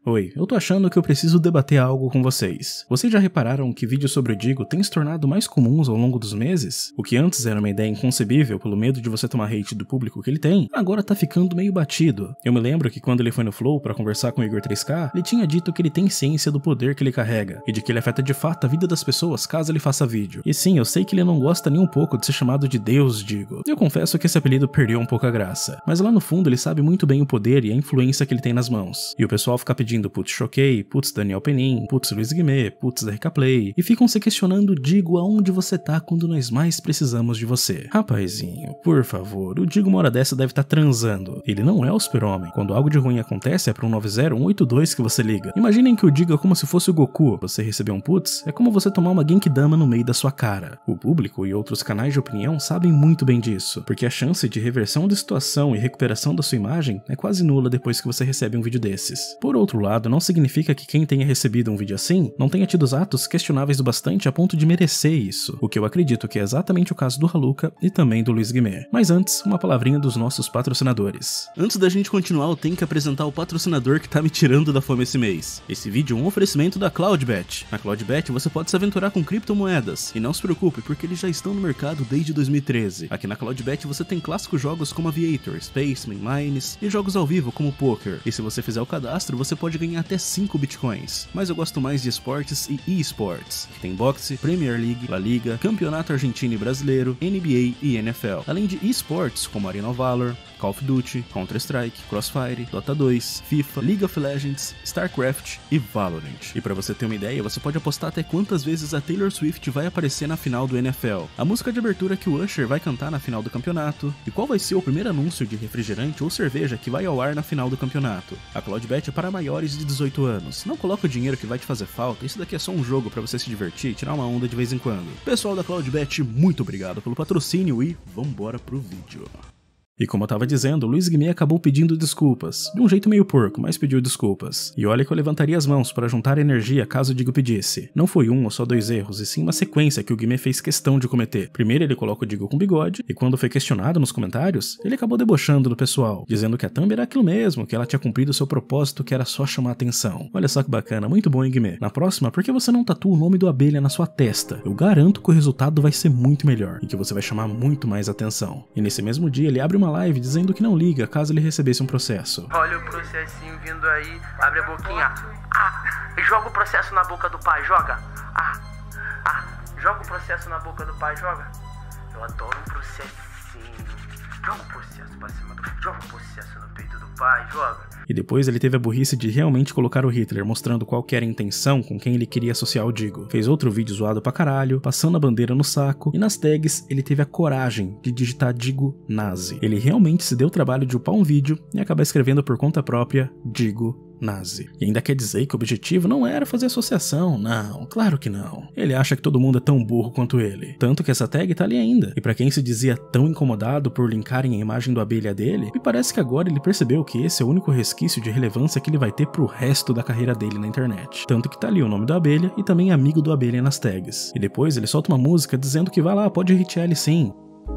Oi, eu tô achando que eu preciso debater algo com vocês. Vocês já repararam que vídeos sobre o Digo têm se tornado mais comuns ao longo dos meses? O que antes era uma ideia inconcebível pelo medo de você tomar hate do público que ele tem, agora tá ficando meio batido. Eu me lembro que quando ele foi no Flow pra conversar com o Igor 3K, ele tinha dito que ele tem ciência do poder que ele carrega, e de que ele afeta de fato a vida das pessoas caso ele faça vídeo. E sim, eu sei que ele não gosta nem um pouco de ser chamado de Deus Digo. Eu confesso que esse apelido perdeu um pouco a graça, mas lá no fundo ele sabe muito bem o poder e a influência que ele tem nas mãos. E o pessoal fica pedindo putz Choquei, putz Daniel Penin, putz Luiz Guimê, putz RK Play, e ficam se questionando Digo aonde você tá quando nós mais precisamos de você. Rapazinho, por favor, o Digo uma hora dessa deve estar transando. Ele não é o super-homem. Quando algo de ruim acontece é pra 190 182 que você liga. Imaginem que o Digo é como se fosse o Goku. Você receber um putz é como você tomar uma Genkidama no meio da sua cara. O público e outros canais de opinião sabem muito bem disso, porque a chance de reversão da situação e recuperação da sua imagem é quase nula depois que você recebe um vídeo desses. Por outro lado, não significa que quem tenha recebido um vídeo assim não tenha tido atos questionáveis o bastante a ponto de merecer isso, o que eu acredito que é exatamente o caso do Haluka e também do Luiz Guimê. Mas antes, uma palavrinha dos nossos patrocinadores. Antes da gente continuar, eu tenho que apresentar o patrocinador que tá me tirando da fome esse mês. Esse vídeo é um oferecimento da Cloudbet. Na Cloudbet você pode se aventurar com criptomoedas, e não se preocupe porque eles já estão no mercado desde 2013. Aqui na Cloudbet você tem clássicos jogos como Aviator, Spaceman, Mines e jogos ao vivo como Poker. E se você fizer o cadastro, você pode ganhar até 5 bitcoins. Mas eu gosto mais de esportes e eSports, que tem boxe, Premier League, La Liga, Campeonato Argentino e Brasileiro, NBA e NFL. Além de eSports como Arena of Valor, Call of Duty, Counter-Strike, Crossfire, Dota 2, FIFA, League of Legends, StarCraft e Valorant. E pra você ter uma ideia, você pode apostar até quantas vezes a Taylor Swift vai aparecer na final do NFL, a música de abertura que o Usher vai cantar na final do campeonato, e qual vai ser o primeiro anúncio de refrigerante ou cerveja que vai ao ar na final do campeonato. A Cloudbet é para maiores de 18 anos. Não coloca o dinheiro que vai te fazer falta, isso daqui é só um jogo pra você se divertir e tirar uma onda de vez em quando. Pessoal da Cloudbet, muito obrigado pelo patrocínio e vambora pro vídeo. E como eu tava dizendo, o Luiz Guimê acabou pedindo desculpas. De um jeito meio porco, mas pediu desculpas. E olha que eu levantaria as mãos para juntar energia caso o Digo pedisse. Não foi um ou só dois erros, e sim uma sequência que o Guimê fez questão de cometer. Primeiro ele coloca o Digo com bigode, e quando foi questionado nos comentários, ele acabou debochando do pessoal, dizendo que a thumb era aquilo mesmo, que ela tinha cumprido seu propósito, que era só chamar atenção. Olha só que bacana, muito bom, hein, Guimê? Na próxima, por que você não tatua o nome do Abelha na sua testa? Eu garanto que o resultado vai ser muito melhor, e que você vai chamar muito mais atenção. E nesse mesmo dia ele abre uma live dizendo que não liga caso ele recebesse um processo. Olha o processinho vindo aí, abre a boquinha. Joga o processo na boca do pai, joga. Joga o processo na boca do pai, joga. Eu adoro um processinho. Joga o processo pra cima do... Joga o processo no peito do pai, joga. E depois ele teve a burrice de realmente colocar o Hitler, mostrando qual que era a intenção com quem ele queria associar o Digo. Fez outro vídeo zoado pra caralho, passando a bandeira no saco, e nas tags ele teve a coragem de digitar Digo Nazi. Ele realmente se deu o trabalho de upar um vídeo e acabar escrevendo por conta própria Digo Nazi. E ainda quer dizer que o objetivo não era fazer associação, não, claro que não. Ele acha que todo mundo é tão burro quanto ele. Tanto que essa tag tá ali ainda. E pra quem se dizia tão incomodado por linkarem a imagem do Abelha dele, me parece que agora ele percebeu que esse é o único resquício de relevância que ele vai ter pro resto da carreira dele na internet. Tanto que tá ali o nome do Abelha e também amigo do Abelha nas tags. E depois ele solta uma música dizendo que vai lá, pode hitear ele sim.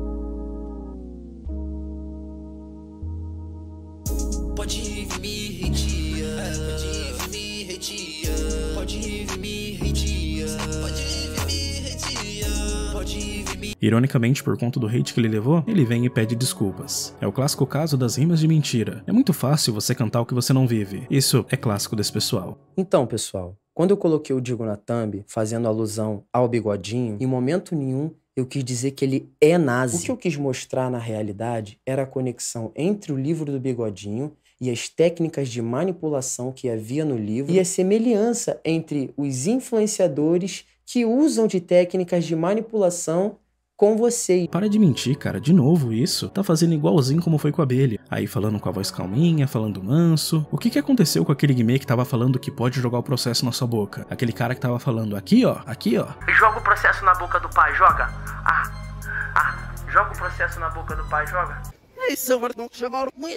Pode vir me hateia, pode vir me hateia, pode vir me hateia, pode vir me hateia, pode vir me... Ironicamente, por conta do hate que ele levou, ele vem e pede desculpas. É o clássico caso das rimas de mentira. É muito fácil você cantar o que você não vive. Isso é clássico desse pessoal. Então, pessoal, quando eu coloquei o Digo na thumb, fazendo alusão ao bigodinho, em momento nenhum eu quis dizer que ele é nazi. O que eu quis mostrar na realidade era a conexão entre o livro do bigodinho e as técnicas de manipulação que havia no livro e a semelhança entre os influenciadores que usam de técnicas de manipulação com você. Para de mentir, cara, de novo isso. Tá fazendo igualzinho como foi com a Abelha. Aí falando com a voz calminha, falando manso. O que aconteceu com aquele Guimê que tava falando que pode jogar o processo na sua boca? Aquele cara que tava falando aqui, ó, aqui, ó. Joga o processo na boca do pai, joga. Joga o processo na boca do pai, joga. Isso, mano, não chamaram muito.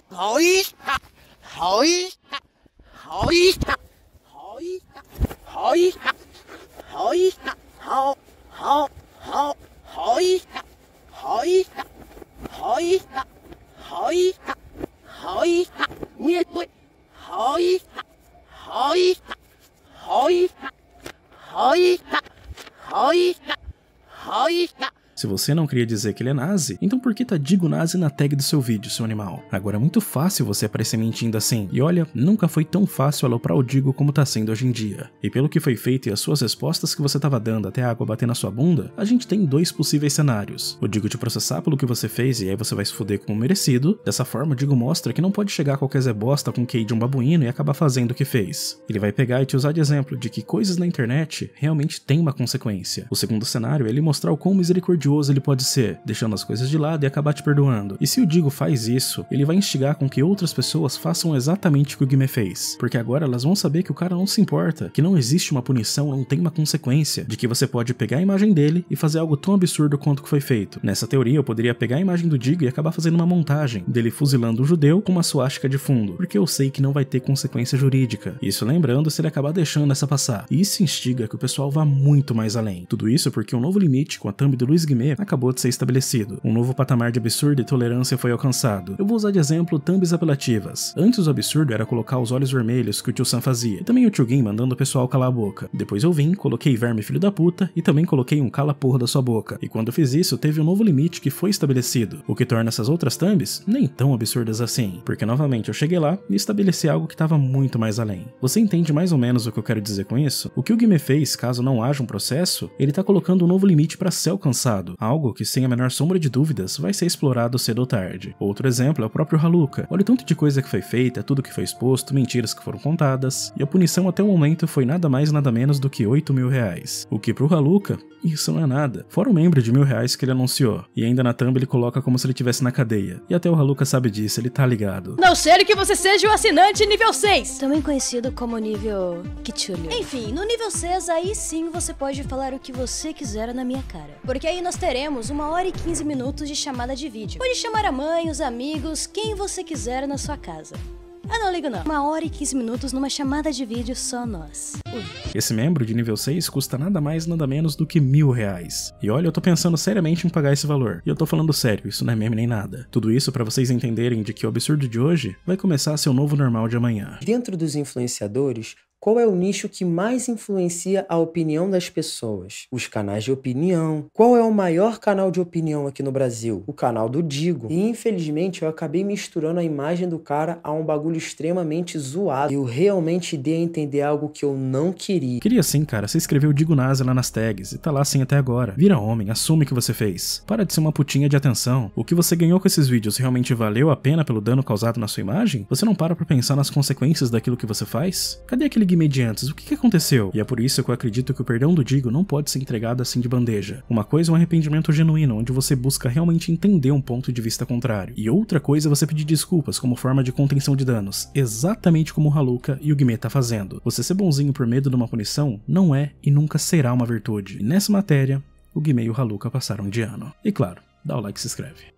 Se você não queria dizer que ele é nazi, então por que tá Digo Nazi na tag do seu vídeo, seu animal? Agora é muito fácil você aparecer mentindo assim. E olha, nunca foi tão fácil aloprar o Digo como tá sendo hoje em dia. E pelo que foi feito e as suas respostas que você tava dando até a água bater na sua bunda, a gente tem dois possíveis cenários. O Digo te processar pelo que você fez e aí você vai se fuder como merecido. Dessa forma, o Digo mostra que não pode chegar qualquer Zé Bosta com QI de um babuíno e acabar fazendo o que fez. Ele vai pegar e te usar de exemplo de que coisas na internet realmente têm uma consequência. O segundo cenário é ele mostrar o quão misericordioso ele pode ser, deixando as coisas de lado e acabar te perdoando. E se o Digo faz isso, ele vai instigar com que outras pessoas façam exatamente o que o Guimê fez, porque agora elas vão saber que o cara não se importa, que não existe uma punição, não tem uma consequência, de que você pode pegar a imagem dele e fazer algo tão absurdo quanto o que foi feito. Nessa teoria eu poderia pegar a imagem do Digo e acabar fazendo uma montagem dele fuzilando um judeu com uma suástica de fundo, porque eu sei que não vai ter consequência jurídica. Isso lembrando se ele acabar deixando essa passar. E isso instiga que o pessoal vá muito mais além. Tudo isso porque um novo limite com a thumb do Luiz Guimê acabou de ser estabelecido. Um novo patamar de absurdo e tolerância foi alcançado. Eu vou usar de exemplo thumbs apelativas. Antes o absurdo era colocar os olhos vermelhos que o tio Sam fazia, e também o tio Gim mandando o pessoal calar a boca. Depois eu vim, coloquei verme filho da puta e também coloquei um cala porra da sua boca. E quando eu fiz isso, teve um novo limite que foi estabelecido, o que torna essas outras thumbs nem tão absurdas assim, porque novamente eu cheguei lá e estabeleci algo que estava muito mais além. Você entende mais ou menos o que eu quero dizer com isso? O que o Guimê fez, caso não haja um processo, ele tá colocando um novo limite para ser alcançado, algo que sem a menor sombra de dúvidas vai ser explorado cedo ou tarde. Outro exemplo é o próprio Haluka. Olha o tanto de coisa que foi feita, tudo que foi exposto, mentiras que foram contadas, e a punição até o momento foi nada mais nada menos do que R$8.000, o que pro Haluka, isso não é nada, fora o membro de R$1.000 que ele anunciou, e ainda na thumb ele coloca como se ele estivesse na cadeia, e até o Haluka sabe disso, ele tá ligado. Não ser que você seja o assinante nível 6, também conhecido como nível Kichulio. Enfim, no nível 6 aí sim você pode falar o que você quiser na minha cara, porque aí nós teremos 1h e 15 minutos de chamada de vídeo. Pode chamar a mãe, os amigos, quem você quiser na sua casa. Ah, não ligo não. 1h e 15 minutos numa chamada de vídeo só nós. Esse membro de nível 6 custa nada mais nada menos do que R$1.000. E olha, eu tô pensando seriamente em pagar esse valor. E eu tô falando sério, isso não é meme nem nada. Tudo isso pra vocês entenderem de que o absurdo de hoje vai começar a ser o novo normal de amanhã. Dentro dos influenciadores, qual é o nicho que mais influencia a opinião das pessoas? Os canais de opinião. Qual é o maior canal de opinião aqui no Brasil? O canal do Digo. E infelizmente eu acabei misturando a imagem do cara a um bagulho extremamente zoado. Eu realmente dei a entender algo que eu não queria. Queria sim, cara. Você escreveu Digo Nazi lá nas tags e tá lá assim até agora. Vira homem, assume o que você fez. Para de ser uma putinha de atenção. O que você ganhou com esses vídeos realmente valeu a pena pelo dano causado na sua imagem? Você não para pra pensar nas consequências daquilo que você faz? Cadê aquele Guimê de antes? O que aconteceu? E é por isso que eu acredito que o perdão do Digo não pode ser entregado assim de bandeja. Uma coisa é um arrependimento genuíno, onde você busca realmente entender um ponto de vista contrário. E outra coisa é você pedir desculpas como forma de contenção de danos, exatamente como o Haluka e o Guimê tá fazendo. Você ser bonzinho por medo de uma punição não é e nunca será uma virtude. E nessa matéria, o Guimê e o Haluka passaram de ano. E claro, dá o like e se inscreve.